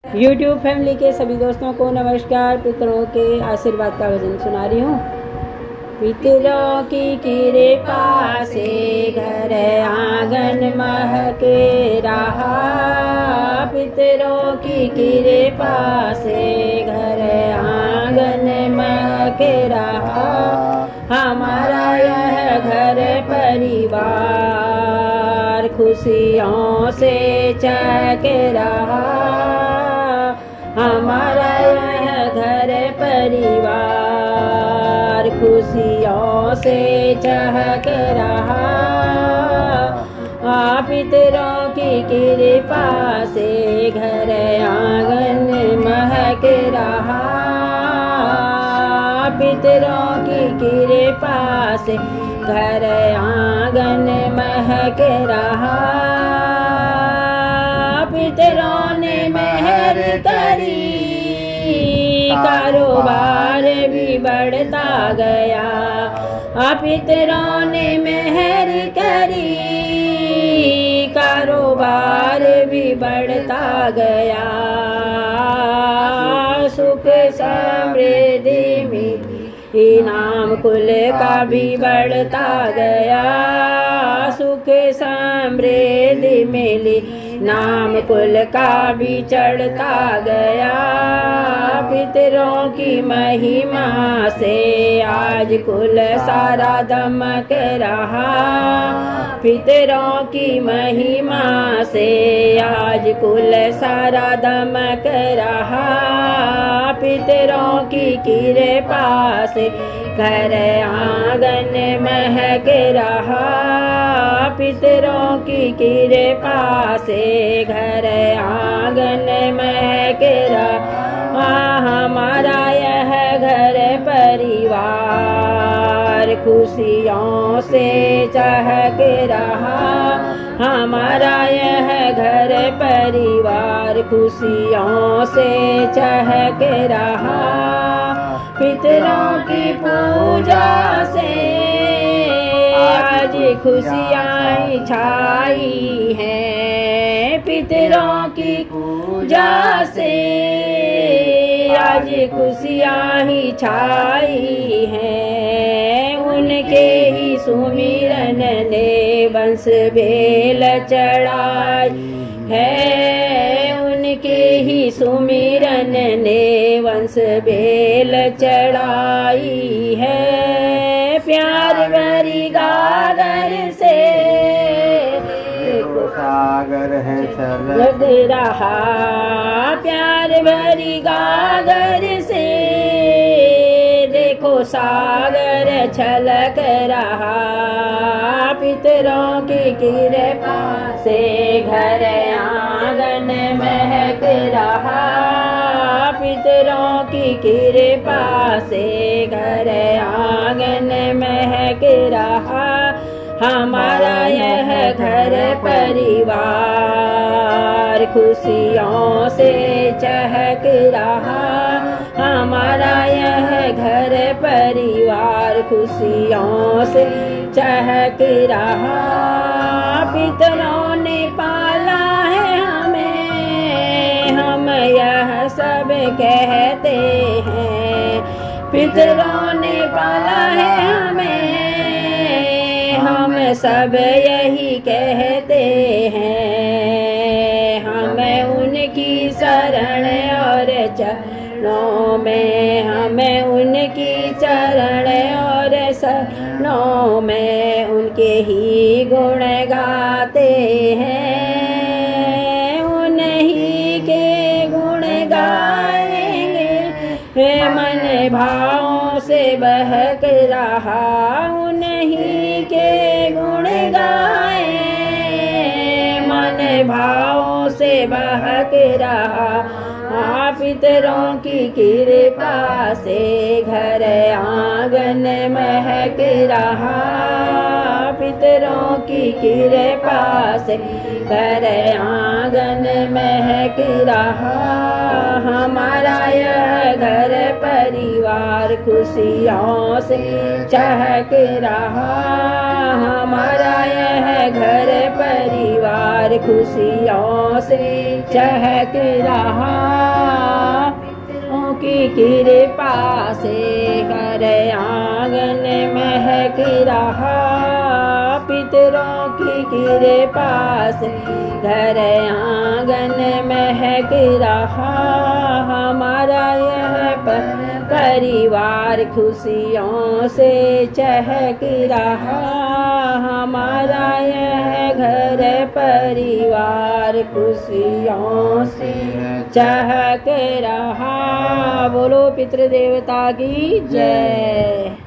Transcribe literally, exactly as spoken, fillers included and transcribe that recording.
YouTube family के सभी दोस्तों को नमस्कार। पितरों के आशीर्वाद का भजन सुना रही हूँ। पितरों की कृपा से घर आंगन महके रहा, पितरों की कृपा से घर आंगन महके रहा। हमारा यह घर परिवार खुशियों से चहक रहा, हमारा यह घर परिवार खुशियों से चहक रहा। पितरों की कृपा से घर आंगन महक रहा, पितरों की कृपा से घर आंगन महक रहा। पितरों ने मेहर करी, कारोबार भी बढ़ता गया। पितरों ने मेहर करी, कारोबार भी बढ़ता गया। सुख समृद्धि में इनाम कुल का भी बढ़ता गया। सुख समृद्धि मिली, नाम कुल का भी चढ़ता गया। पितरों की महिमा से आज कुल सारा दमक रहा, पितरों की महिमा से आज कुल सारा दमक रहा। पितरों की कृपा से घर आंगन महक रहा, पितरों की कृपा से घर आंगन महक रहा। हमारा यह घर परिवार खुशियों से चहक रहा, हमारा यह घर परिवार खुशियों से चहक रहा। पितरों की पूजा से आज खुशियाँ छाई हैं, पितरों की पूजा से आज खुशियाँ ही छाई हैं। उनके ही सुमिरन ने वंश बेल चढ़ाई है, उनके ही सुमिरन ने वंश बेल चढ़ाई है। प्यार भरी गागर से सागर है लग रहा, प्यार भरी गागर से देखो सागर छलक रहा। पितरों की कृपा से घर आंगन महक रहा, पितरों की कृपा से घर आंगन महक रहा। हमारा यह घर परिवार खुशियों से चहक रहा, हमारा यह घर परिवार खुशियों से चहक रहा। पितरों ने पाला है हमें, हम यह सब कहते हैं। पितरों ने पाला है हमें, हम सब यही कहते हैं। हमें उनकी शरण और चरणों में, हमें उनकी चरण और शरणों में उनके ही गुण गाते हैं। उन्हीं के गुण गाएंगे, मन भावों से बहक रहा। उन्हीं के गुण गाए, मन भावों से बहक रहा। पितरों की कृपा से घर आंगन महक रहा, पितरों की कृपा से घर आंगन महक रहा। हमारा यह घर परिवार खुशियों से चहक रहा, हमारा यह घर परिवार खुशियों से चहक रहा। की कृपा से घर आंगन महक रहा, पितरों की कृपा से घर आंगन महक रहा। हमारा यह परिवार खुशियों से चहक रहा, हमारा यह घर परिवार खुशियों से चहक रहा। बोलो पितृदेवता की जय।